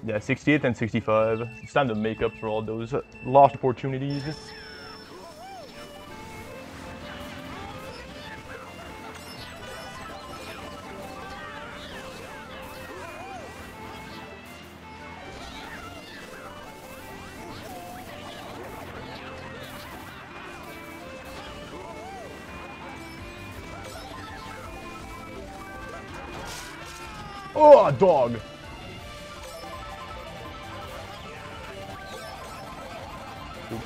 Yeah, 68 and 65. It's time to make up for all those lost opportunities. Oh, dog! Oops.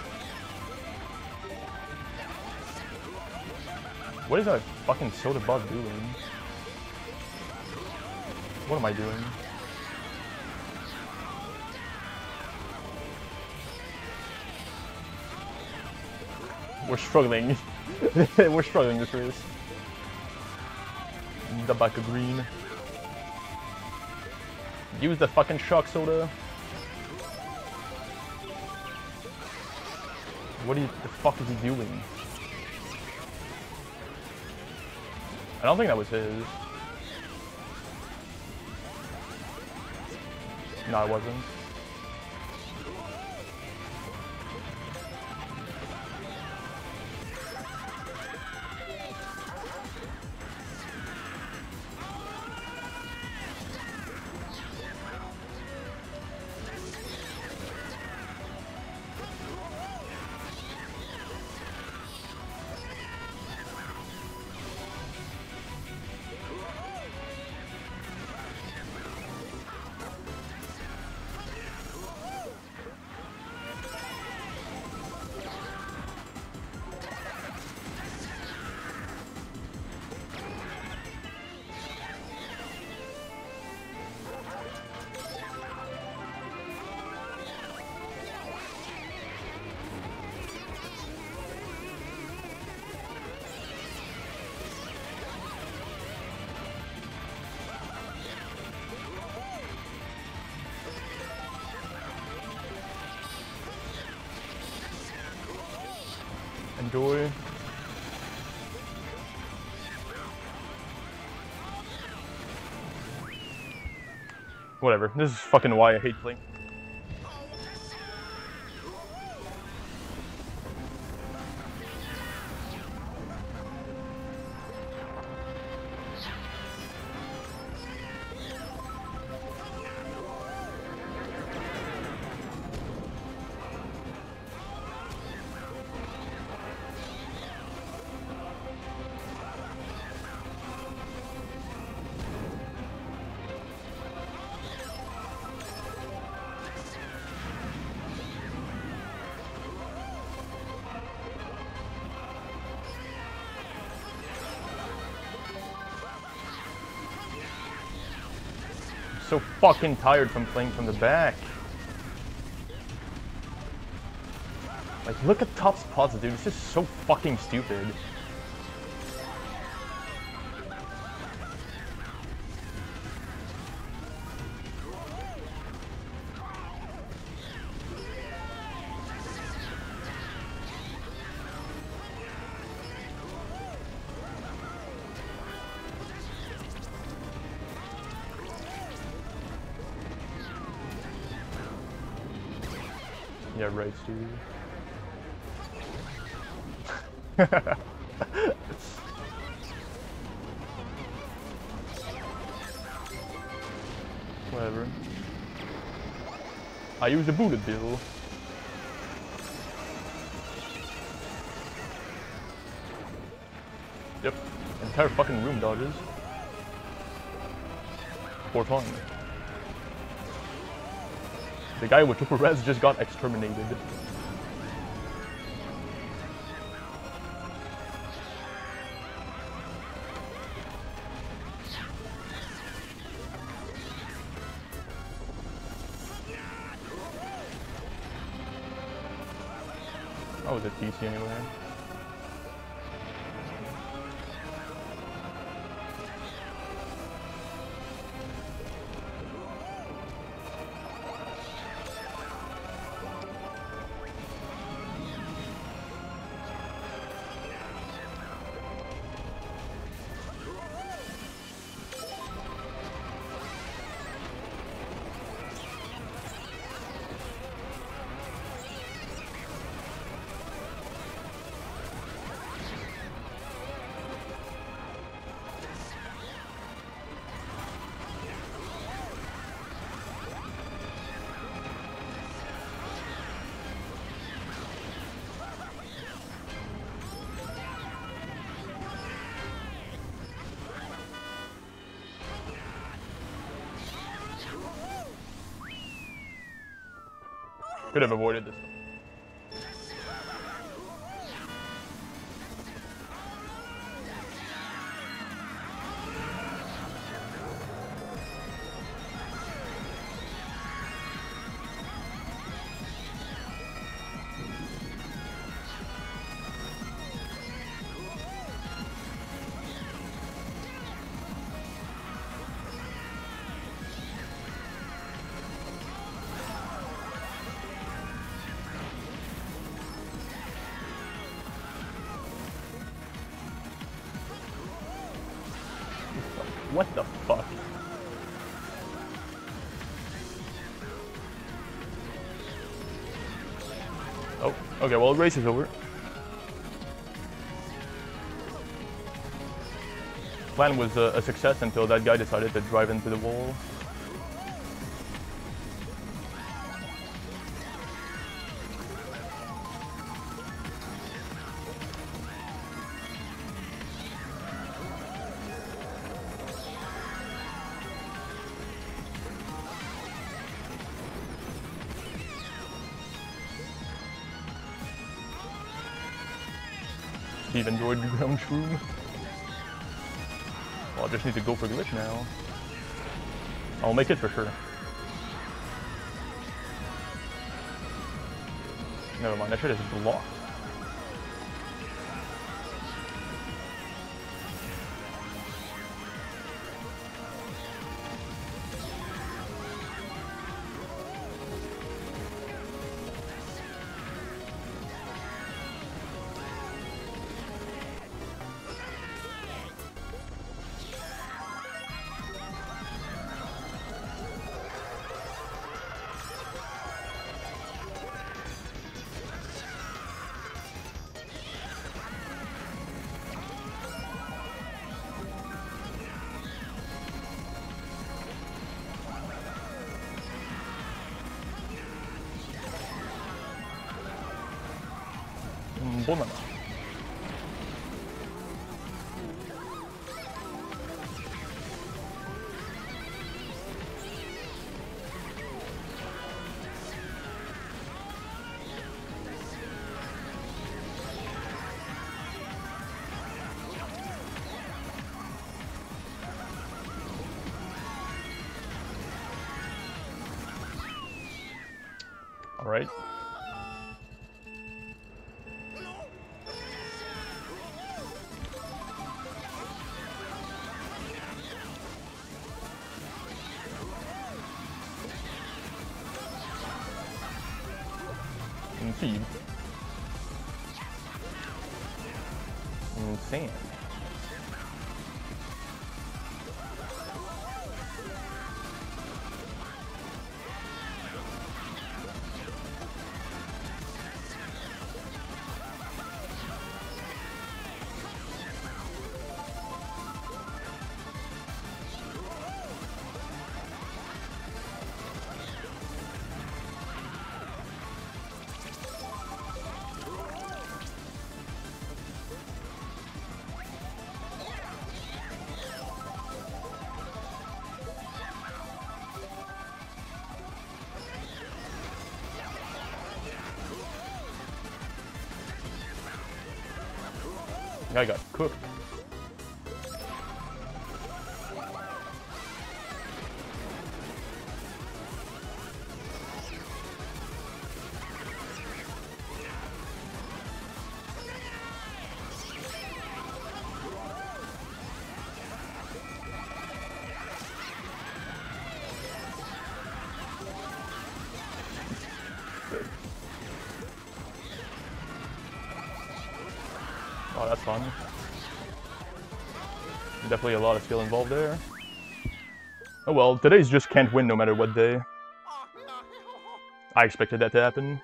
What is that fucking soda bug doing? What am I doing? We're struggling. We're struggling this race. The back of green. Use the fucking shock soda. What the fuck is he doing? I don't think that was his. No, it wasn't. Enjoy. Whatever. This is fucking why I hate playing. So fucking tired from playing from the back. Like, look at top spots, dude. This is so fucking stupid. Yeah, right, Stevie. Whatever. I use a bullet bill. Yep. Entire fucking room dodges. For fun. The guy with triple res just got exterminated. Oh, was it TC anyway? Could have avoided this. What the fuck? Oh, okay, well, the race is over. Plan was a success until that guy decided to drive into the wall. Steve enjoyed the ground shroom. Well, I just need to go for glitch now. I'll make it for sure. Never mind, that shit is blocked. Banana. All right. Feed. And sand. I got cooked. Oh, that's fun. Definitely a lot of skill involved there. Oh well, today's just can't win no matter what day. I expected that to happen.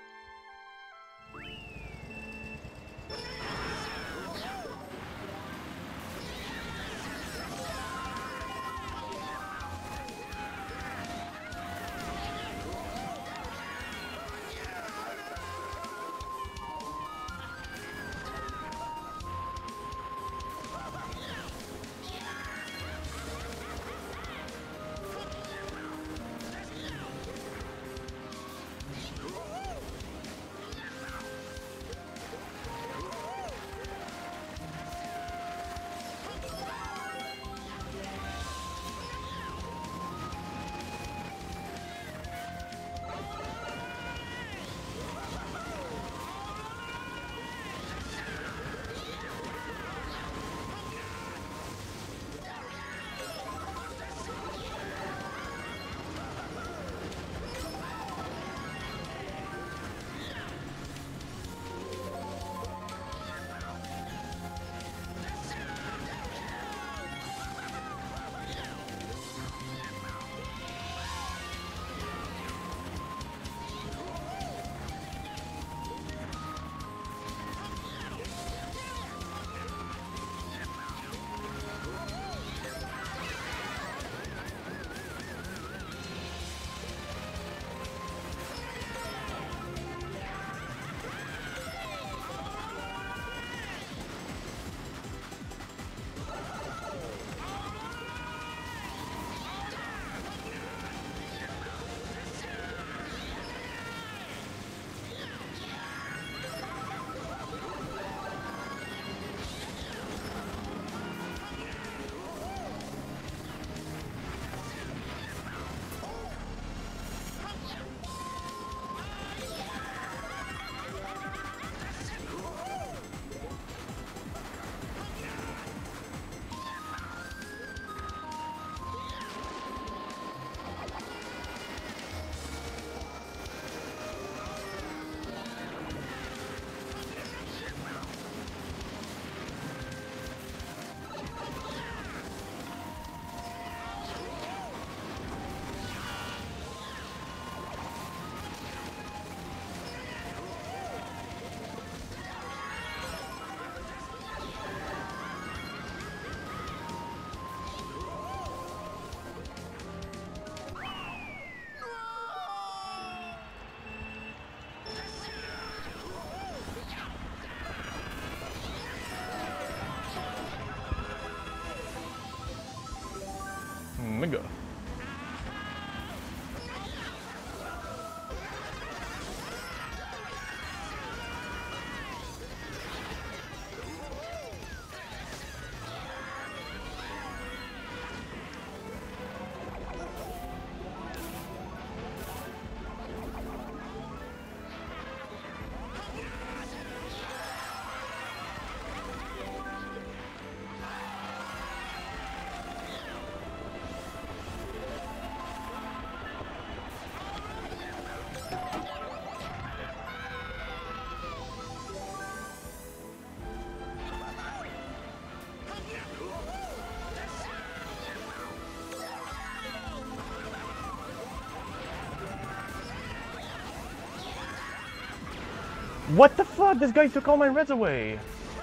What the fuck? This guy took all my reds away.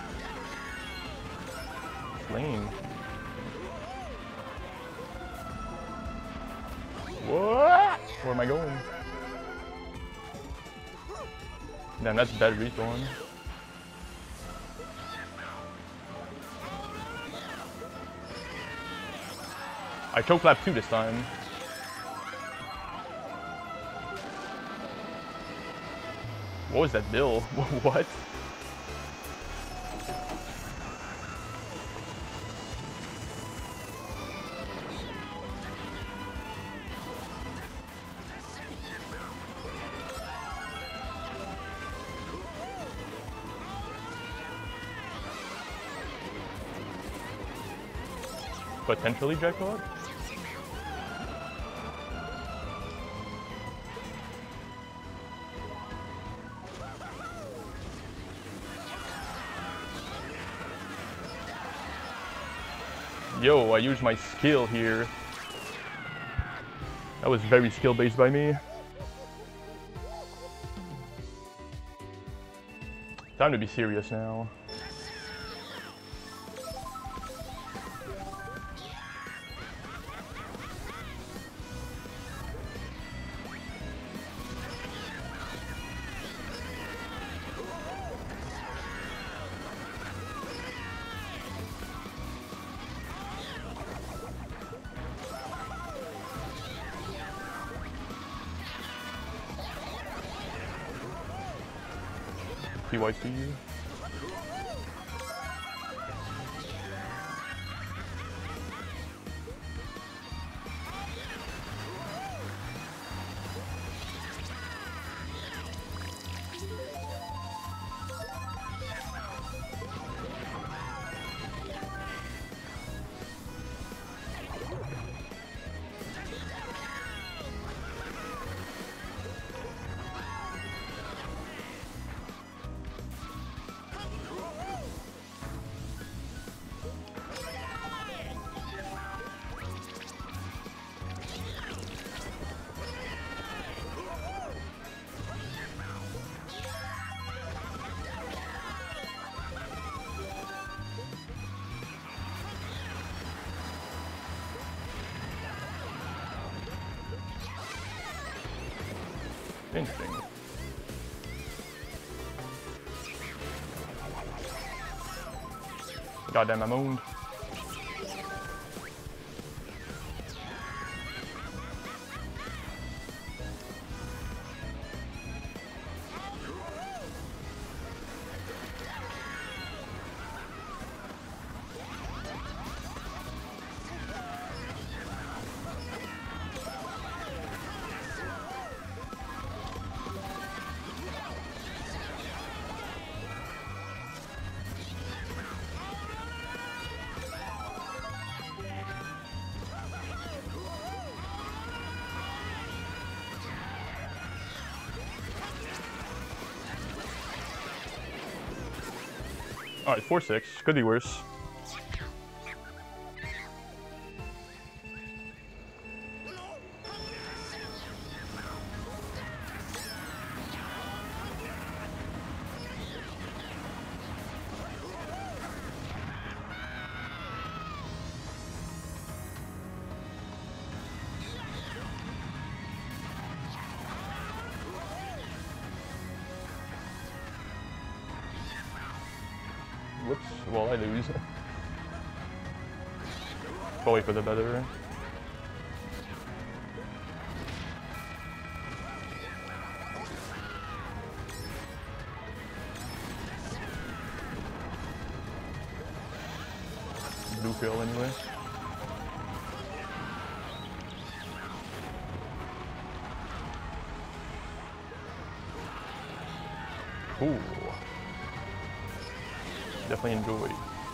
Lame. What? Where am I going? Damn, that's bad respawn. I choke lap 2 this time. What was that bill? What? Potentially jackpot? Yo, I used my skill here. That was very skill-based by me. Time to be serious now. PYC. Interesting. Goddamn, I'm owned. Alright, 4-6. Could be worse. Whoops, well I lose. Probably for the better. Blue pill anyway. Cool. Definitely enjoyed.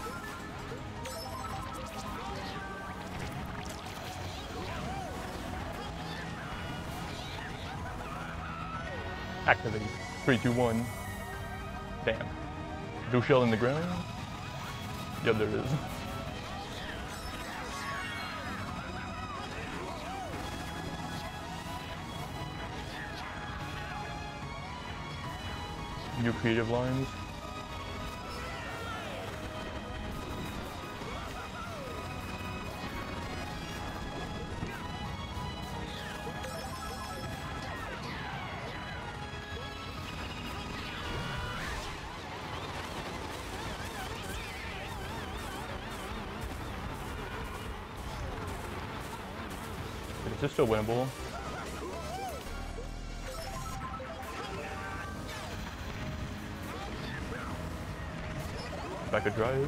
Activate. 3, 2, 1. Damn. Blue shell in the ground? Yep, there it is. New creative lines. Is this still winnable? If I could drive.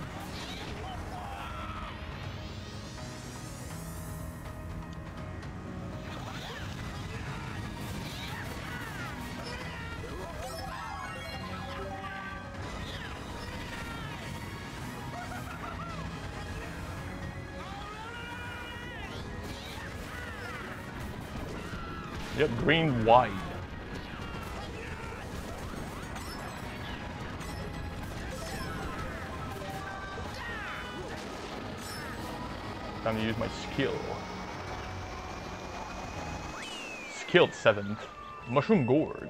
Yep, green wide. Time to use my skill. Skilled 7th. Mushroom Gourd.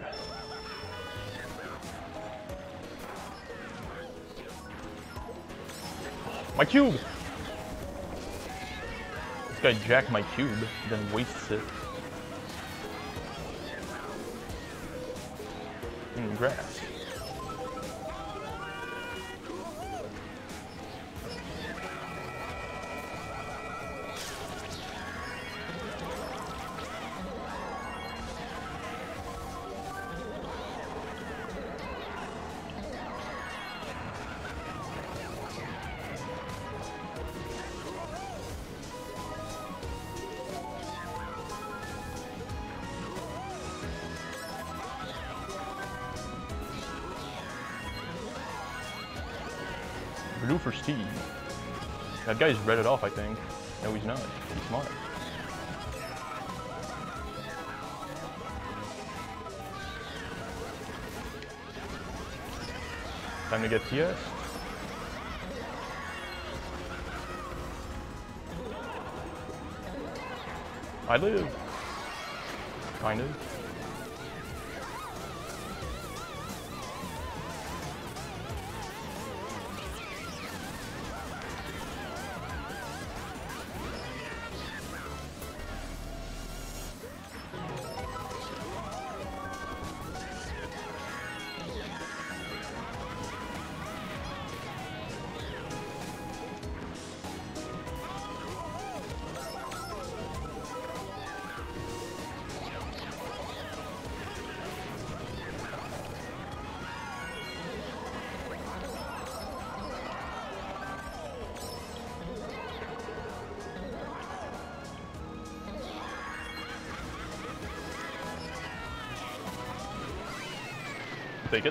My cube! This guy jacked my cube, then wastes it. Grass. Blue for Steve. That guy's read it off, I think. No, he's not. He's smart. Time to get TS. I live. Kind of. Take it.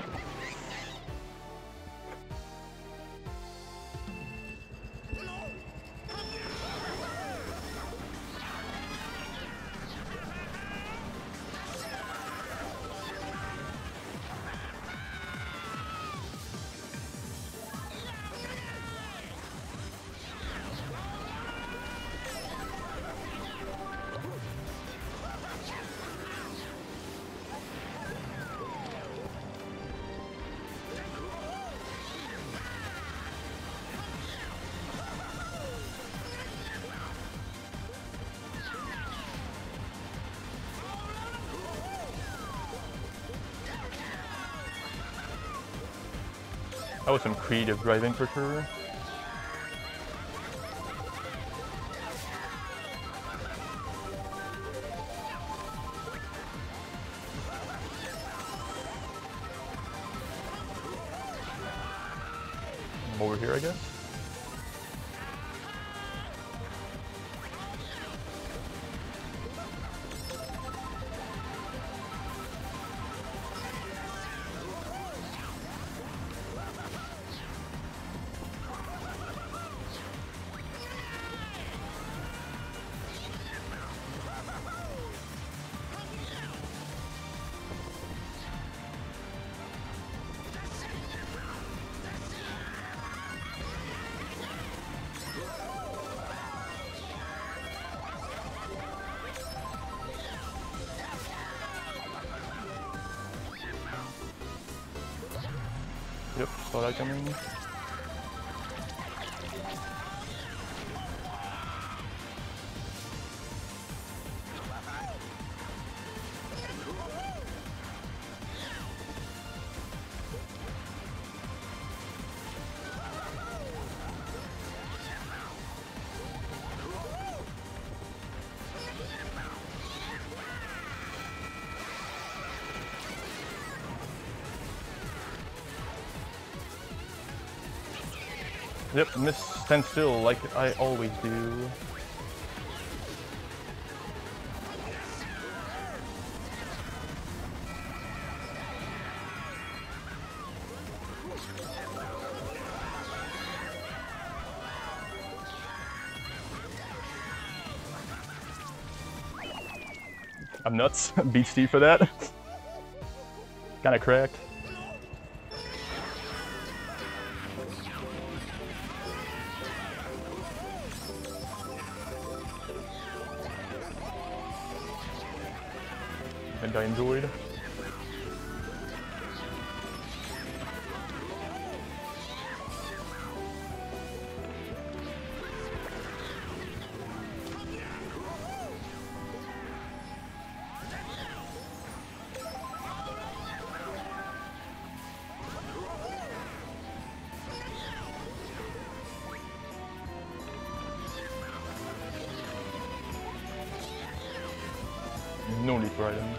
That was some creative driving for sure. Over here, I guess. Yep, saw that coming. Yep, miss standstill like I always do. I'm nuts. Beat Steve for that. Kinda cracked. And I enjoyed. No need for item.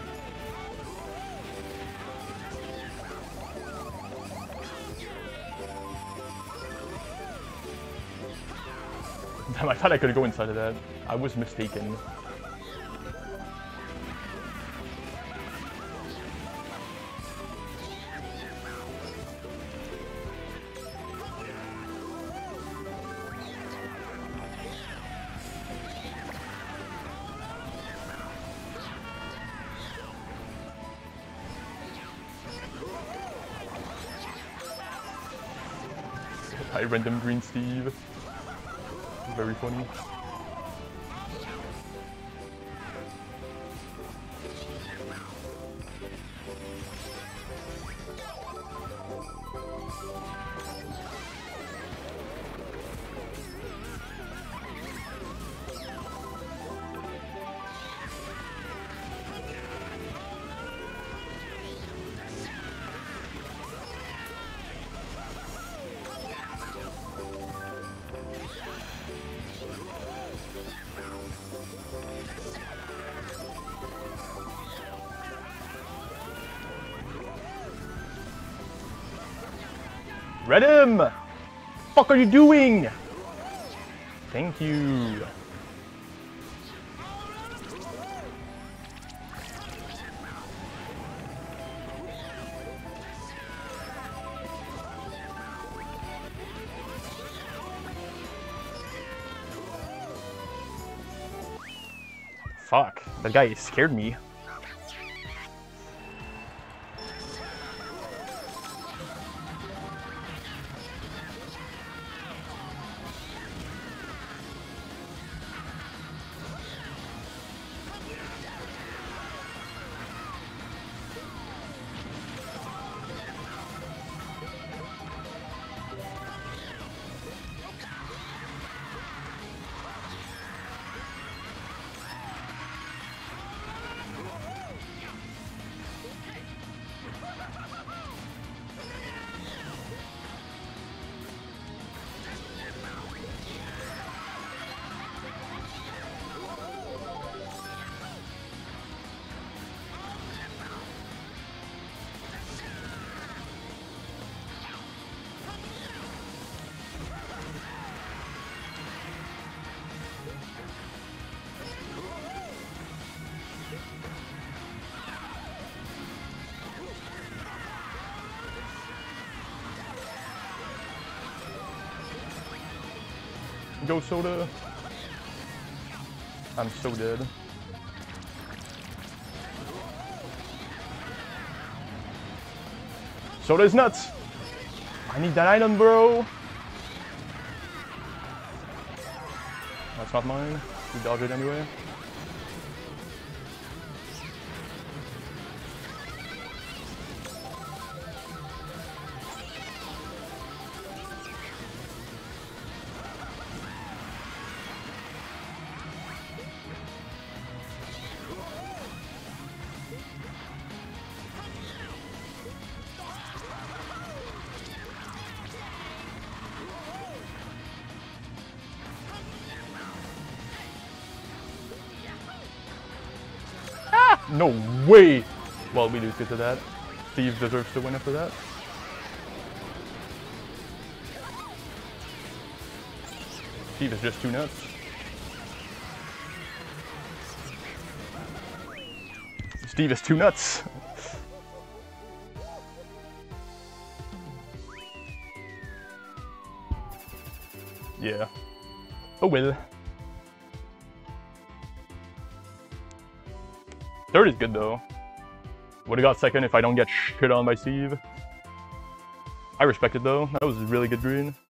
Damn, I thought I could go inside of that. I was mistaken. Hi, random green Steve. Very funny. Read him! Fuck are you doing? Thank you. Fuck, that guy scared me. Go soda. I'm so dead. Soda's nuts. I need that item, bro. That's not mine. You dodge it anyway. No way! Well, we lose good to that. Steve deserves to win after that. Steve is just too nuts. Steve is too nuts. Yeah. Oh well. Third is good though. Would've got second if I don't get shit on by Steve. I respect it though. That was a really good green.